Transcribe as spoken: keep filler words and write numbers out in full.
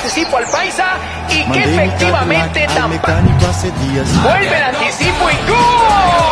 anticipo al Paisa y que efectivamente tampa. Vuelve el anticipo y ¡gol!